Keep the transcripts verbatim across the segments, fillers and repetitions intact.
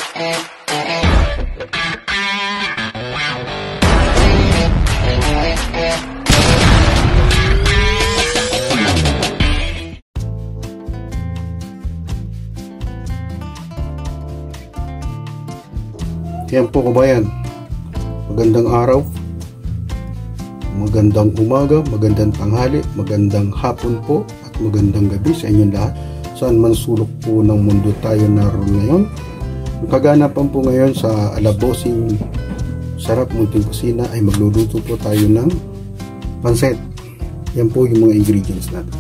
Yan po kabayan, magandang araw, magandang umaga, magandang tanghali, magandang hapon po at magandang gabi sa inyong lahat. Saan man sulok po ng mundo tayo naroon ngayon. Ang kaganapan po ngayon sa Alabosing Sarap Munting Kusina ay magluluto po tayo ng pansit. Yan po yung mga ingredients natin.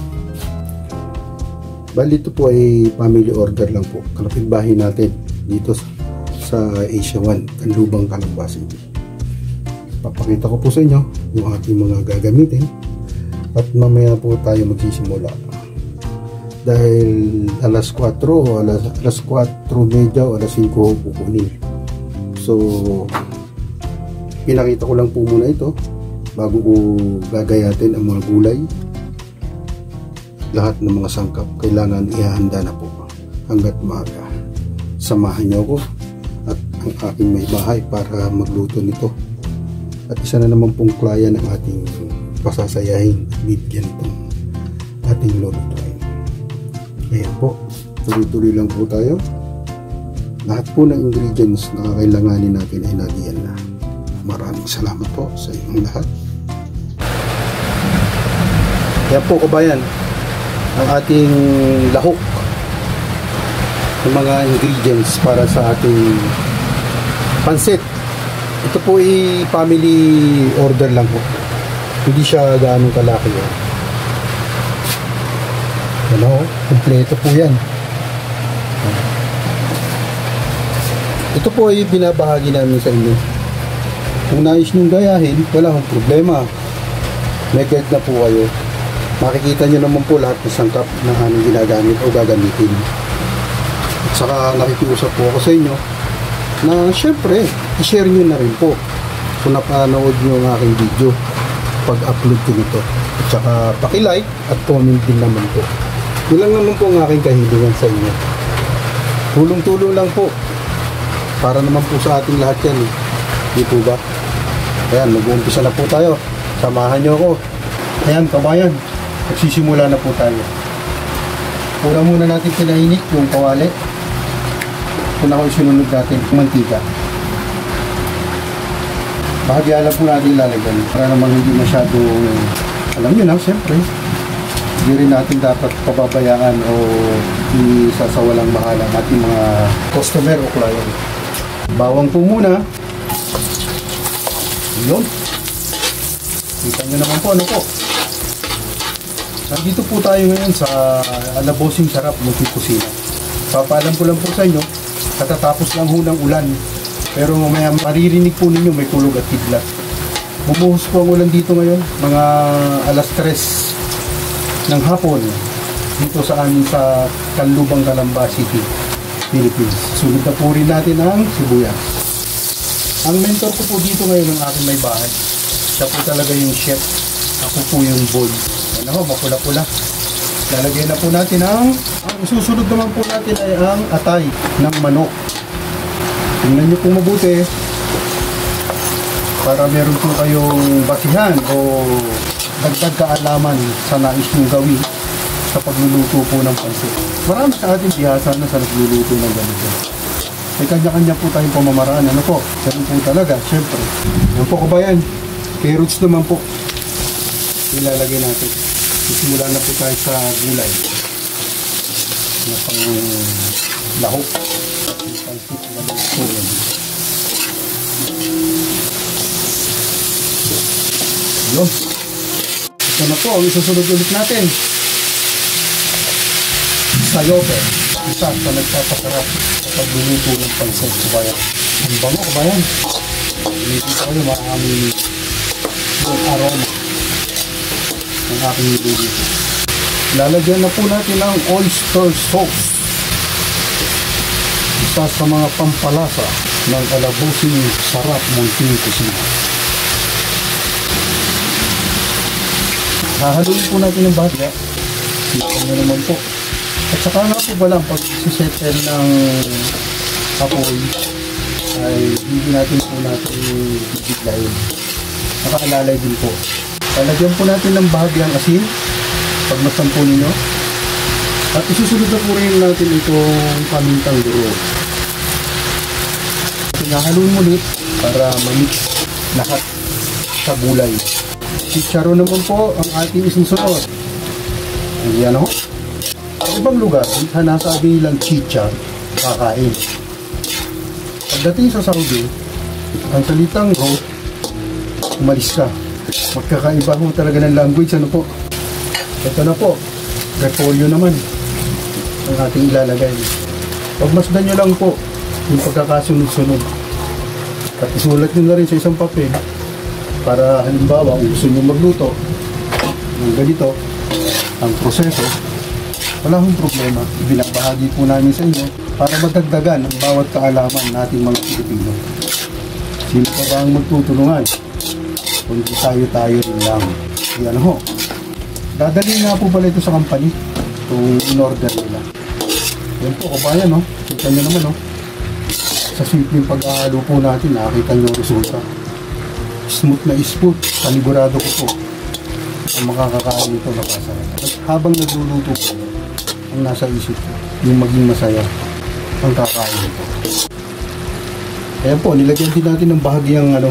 Bali ito po ay family order lang po. Kapitbahay natin dito sa sa Asia one, Kanlubang, Calamba City. Papakita ko po sa inyo yung ating mga gagamitin at mamaya po tayo magsisimula. Dahil alas kwatro o alas, alas kwatro media o alas singko kukunin. So, pinakita ko lang po muna ito bago ko gagayatin ang mga gulay. Lahat ng mga sangkap kailangan ihahanda na po hanggat maaga. Samahan niyo ako at ang aking may bahay para magluto nito. At isa na naman pong klaya ng ating pasasayahin at bibigyan itong ating lulutuin. Ayan po, tuloy-tuloy lang po tayo. Lahat po ng ingredients na kakailanganin natin ay nadiyan na. Maraming salamat po sa inyong lahat. Ayan po kabayan, ang ating lahok, yung mga ingredients para sa ating pansit. Ito po ay family order lang po, hindi siya gaano kalaki. Ano, kompleto po yan. Ito po ay binabahagi namin sa inyo. Kung nais nyong gayahin, wala akong problema, may guide na po kayo. Makikita nyo naman po lahat ng sangkap na aming ginagamit o gagamitin. At saka nakikiusap po ako sa inyo na syempre i-share nyo na rin po kung napanood nyo ang aking video pag-upload ko nito. At saka paki-like at comment din naman po. Yun lang naman po ang aking kahilingan sa inyo. Tulong-tulong lang po para naman po sa ating lahat yan, di po ba? Ayan, mag-uumpisa na po tayo. Samahan nyo ako. Ayan kabayan, magsisimula na po tayo. Una muna natin pinainit yung kawali. Ito na ko isunod natin yung mantika. Bahagya lang po natin ilalagyan para naman hindi masyado, alam nyo na, siyempre hindi rin natin dapat pababayaan o isasawalang bahala ang ating mga customer o client. Bawang po muna. Yun, kita nyo naman po ano po. Nandito po tayo ngayon sa Alabosing Sarap Munting Kusina. Papalam ko lang po sa inyo, katatapos lang ho ng ulan. Pero mamaya maririnig po ninyo may kulog at kidlat. Bumuhos po ang ulan dito ngayon, mga alas tres ng hapon dito sa amin sa Kanlubang, Calamba City, Philippines. Sunod na po rin natin ang sibuyas. Ang mentor ko po dito ngayon ng aking may bahay. Siya po talaga yung chef. Ako po yung boy. Ano ho, mapula-pula. Lalagay na po natin ang, ang susunod naman po natin ay ang atay ng manok. Tingnan nyo po mabuti para meron po kayong basihan o dagdag kaalaman sa nais nyong gawin sa pagluluto po ng pansit. Marami sa ating bihasa na sa nagluluto ng ganito. May kanya-kanya po tayong pamamaraan. Ano po? Ganun po talaga, syempre. Yan po kabayan. Carrots naman po ilalagay natin. Sisimula na po tayo sa gulay na pang lahok. Yun. Ito na po ang isusunod ulit natin. Sayote. Isa sa nagpapasarap sa pagluluto ng pansit kabayan. Ang bango kabayan. Hindi ko kayo marami yung aroma ng aking niluluto. Lalagyan na po natin ang oyster sauce. Isa sa mga pampalasa ng Alabosing Sarap Munting Kusina. Hahaluin po natin ng bahagya. Ito na naman po. At saka nga po ba lang pag-settle ng apoy ay hindi natin po natin biglayin. Nakaalalay din po. Talagyan po natin ng bahagyang asin pag masampo ninyo. At isusunod na po rin natin itong pamintang duro. Pinahaluin ulit para mamix lahat sa gulay. Chicharon naman po ang ating isusunod. Ayan o. Sa ibang lugar, hanasabi nilang chichar, kakain. Pagdating sa Saudi, ang salitang roast, umalis ka. Magkakaiba po talaga ng language. Ano po? Ito na po. Repolyo naman ang ating ilalagay. Pagmasdan nyo lang po yung pagkakasunod-sunod. At isulat nyo na rin sa isang papel para halimbawa kung gusto nyo magluto ng ganito ang proseso, wala akong problema. Ibinabahagi po namin sa inyo para madagdagan ang bawat kaalaman nating mga Pilipino. Sino pa ba ang magtutulungan? Kundi tayo-tayo rin lang. Yan ho. Dadali nga po pala ito sa company. Itong in-order nila. Yan po, kabayan, no? Kita nyo naman, no? Sa simpleng pag-ahalo po natin, nakakita nyo ang resulta. Smooth na smooth. Panigurado ko po ang makakakain nito na pasarap. At habang nagluluto po, ang nasa isip ko, yung maging masaya ang kakain nito. Ayan po, nilagyan din natin ng bahagyang ano,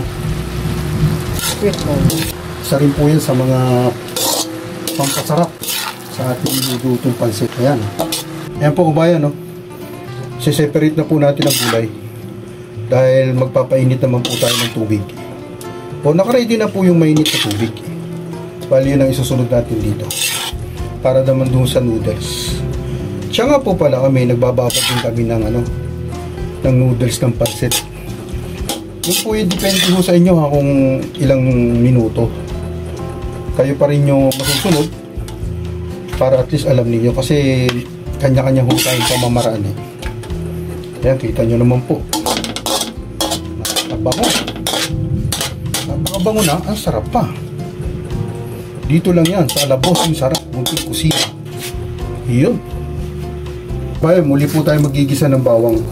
isa rin po yan sa mga pampasarap sa ating nilulutong pansit. Ayan. Ayan po kabayan, no? Siseparate na po natin ang gulay dahil magpapainit naman po tayo ng tubig. O nakaready na po yung mainit na tubig. Bali yun ang isusunod natin dito para naman doon sa noodles. Siya nga po pala kami, nagbababad din kami ng ano, ng noodles ng pansit. Yun po yung depende po sa inyo ha, kung ilang minuto kayo pa rin yung masusunod para at least alam niyo kasi kanya-kanya ho tayong pamamaraan eh. Ayan, kita nyo naman po. Napabango. Napakabango na, ang sarap pa. Dito lang yan, sa labos yung sarap, munting kusina. Iyon. Kaya muli po tayo magigisa ng bawang.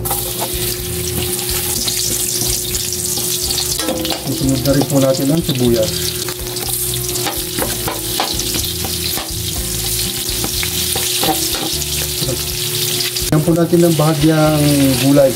Susunod na rin po natin ang sibuyas. Yan po natin ng bahagyang gulay.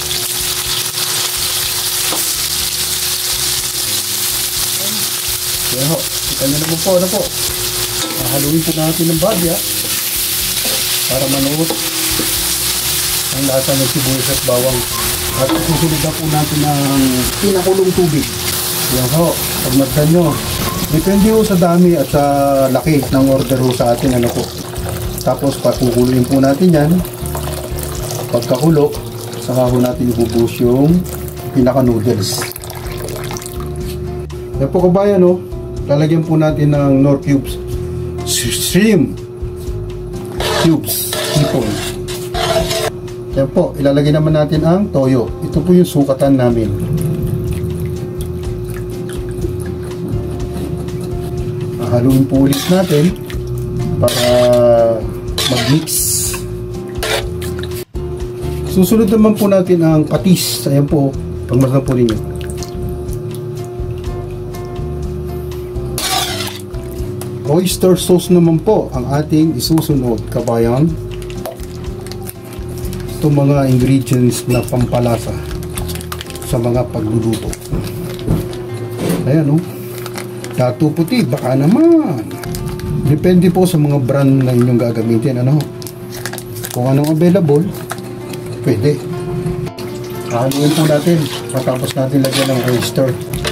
Kaya ho, kita nyo naman po, ano po. Haluin po natin ng bahagya para manuot ang lasa ng sibuyas at bawang. At susunod na po natin ng pinakulong tubig. Yan ho, pagmagdan nyo. Depende ho sa dami at sa laki ng order ho sa atin, ano po. Tapos patukuloyin po natin yan. Pagkakulo, saka ho natin ibubuhos yung pinaka noodles. Yan po kabayan, no? Lalagyan po natin ng nor cubes, shrimp cubes, hipon. Yan po, ilalagay naman natin ang toyo. Ito po yung sukatan namin. Haluin po ulit natin para mag-mix. Susunod naman po natin ang patis. Ayan po, pagmasdan po ninyo. Oyster sauce naman po ang ating isusunod, kabayan. Itong mga ingredients na pampalasa sa mga pagluluto. Ayan o. Dato puti, baka naman. Depende po sa mga brand na inyong gagamitin. Ano? Kung anong available, pwede. Haluin po natin. Matapos natin lagyan ng oyster.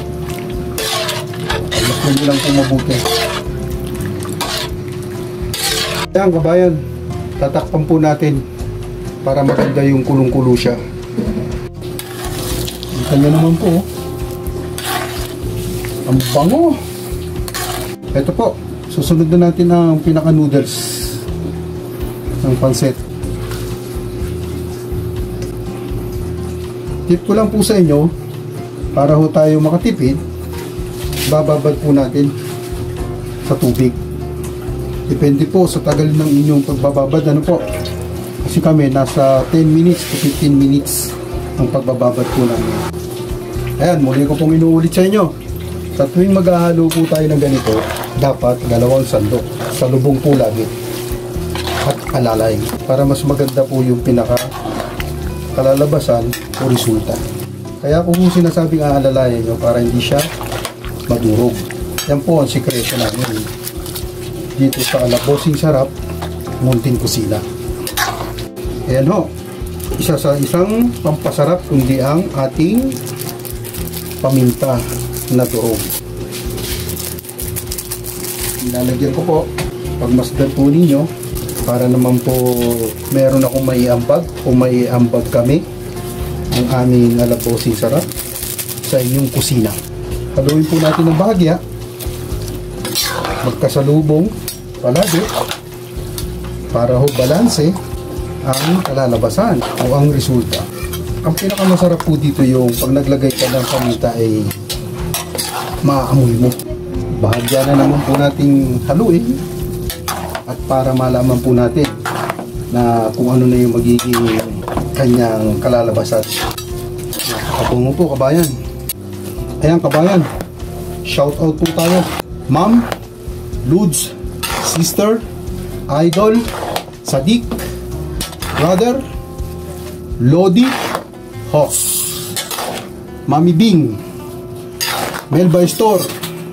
Paglakin nyo lang po mabuti. Ayan kabayan, tatakpan po natin para maganda yung kulong-kulo siya. Kita nyo naman po. Ang bango. Ito po, susunod na natin ang pinaka noodles ng pansit. Tip ko lang po sa inyo, para ho tayo makatipid, bababad po natin sa tubig. Depende po sa tagal ng inyong pagbababad. Ano po? Kasi kami nasa ten minutes to fifteen minutes ang pagbababad po namin. Ayan, muli ko pong inuulit sa inyo. Sa tuwing maghahalo po tayo ng ganito, dapat dalawang sandok. Sa lubong po lagi. At alalay. Para mas maganda po yung pinaka kalalabasan o resulta. Kaya po po sinasabing aalalayan nyo para hindi siya madurog. Yan po ang sikreto namin dito sa Alabosing Sarap, Munting Kusina. Ayan ho, isa sa isang pampasarap kundi ang ating paminta na turog. Ilalagyan ko po pagmasdan po ninyo para naman po meron akong maiambag o maiambag kami ang aming Alabosing Sarap sa inyong kusina. Haluin po natin ng bahagya, magkasalubong palagi para ho balanse ang kalalabasan o ang resulta. Ang pinakamasarap po dito yung pag naglagay ka ng paminta ay maaamoy mo. Bahagya na naman po nating haluin at para malaman po natin na kung ano na yung magiging kanyang kalalabasan. Nakakapungo po kabayan. Ayan kabayan, shout out po tayo. Ma'am, Ludes, Sister, Idol, Sadik, Brother, Lodi, Hoss, Mami Bing, Melba Store,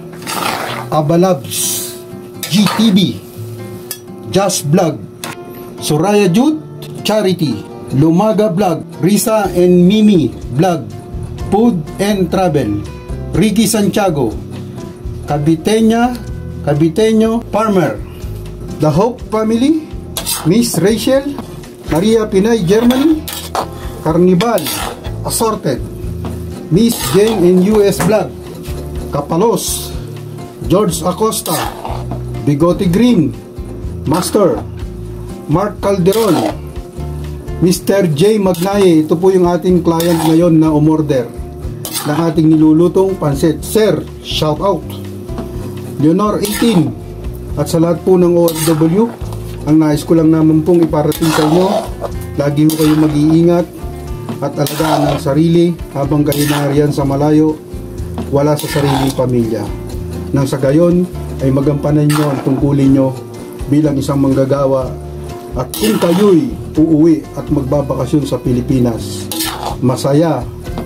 Abalabs, G T V, Just Vlog, Soraya Jude, Charity, Lumaga Vlog, Risa and Mimi Vlog, Food and Travel, Ricky Santiago, Caviteña, Caviteño Farmer, The Hope Family, Miss Rachel, Maria Pinay Germany, Carnival Assorted, Miss Jane in U S Vlog, Kapalos, George Acosta, Bigote Green, Master, Mark Calderon, Mister J Magnaye. Ito po yung ating client ngayon na umorder ng ating nilulutong pansit. Sir, shout out. Leonor eighteen. At sa lahat po ng O F W, ang nais ko lang naman pong iparating sa inyo, lagi ho kayong mag-iingat at alagaan ang sarili habang kayo nariyan sa malayo, wala sa sariling pamilya. Nang sa gayon ay magampanan nyo ang tungkulin nyo bilang isang manggagawa, at kung kayo'y uuwi at magbabakasyon sa Pilipinas, masaya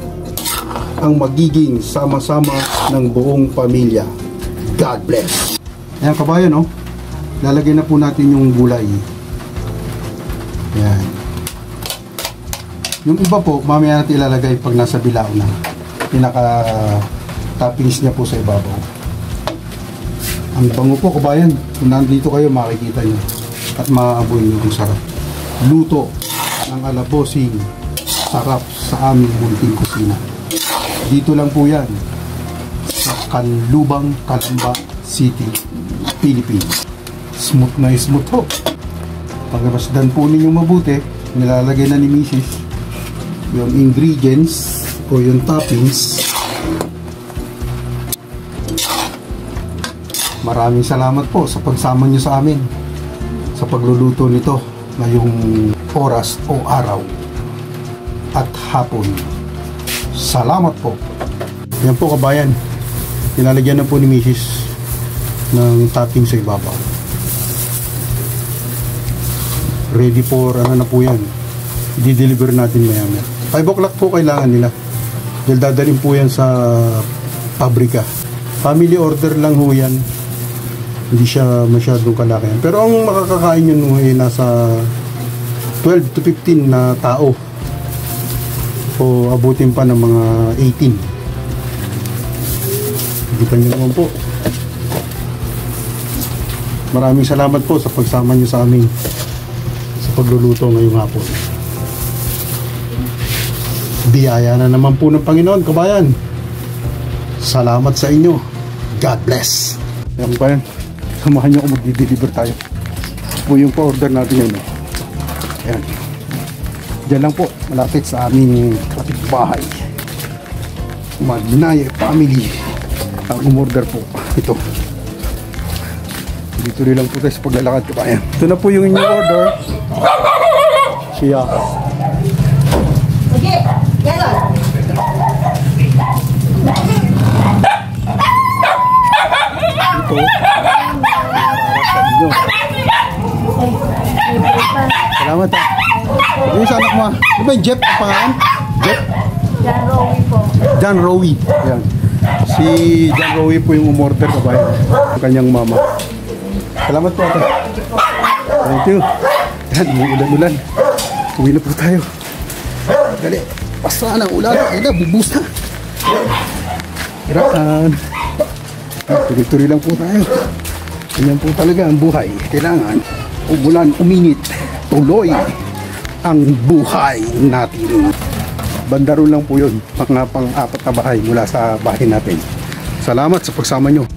ang magiging sama-sama ng buong pamilya. God bless. Ayan kabayan, no? Lalagay na po natin yung gulay. Ayan. Yung iba po, mamaya natin ilalagay pag nasa bilao na. Pinaka toppings niya po sa ibabaw. Ang bango po kabayan. Kung nandito kayo, makikita nyo at maaaboy nyo ang sarap. Luto ng Alabosing Sarap sa aming Munting Kusina. Dito lang po yan sa Canlubang, Calamba City, Philippines. Smooth na smooth ho. Pagmasdan po ninyo mabuti, nilalagay na ni Missus yung ingredients o yung toppings. Maraming salamat po sa pagsama nyo sa amin sa pagluluto nito ngayong oras o araw at hapon. Salamat po. Yan po kabayan, nilalagyan na po ni Missus ng topping sa ibabaw. Ready for ano na po yan, i-deliver natin maya maya. five o'clock po kailangan nila dahil dadalhin po yan sa pabrika. Family order lang ho yan, hindi siya masyadong kalakihan, pero ang makakakain yun ho ay nasa twelve to fifteen na tao o abutin pa ng mga eighteen. Hindi pa nyo naman po. Maraming salamat po sa pagsama nyo sa amin sa pagluluto ngayong hapon. Biyaya na naman po ng Panginoon kabayan. Salamat sa inyo. God bless. Ayan kabayan, samahan nyo kung mag-deliver tayo. Po yung pa-order natin yun. Ayan. Diyan lang po, malapit sa aming kapitbahay. Magnaye family ang umorder po. Ito. Dito rin lang po tayo sa paglalakad kabayan. Ito na po yung inyong order. Siya. Ito, para sa inyo. Salamat ha. Yung sa anak mo ha. Di ba yung Jeff ang pangalan? Jeff? John Rowie po. John Rowie. Yan. Si John Rowie po yung umorder ka ba? Yung kanyang mama. Salamat po ate. Thank you. Yan, may ulan-ulan. Uwi na po tayo. Dali. Basta na ulan. Ay na, bubus na. Hiraan. Tuloy-tuloy lang po tayo. Ganyan po talaga ang buhay. Kailangan umulan, uminit. Tuloy ang buhay natin. Bandaro lang po yun. Pang, pang-apat na bahay mula sa bahay natin. Salamat sa pagsama nyo.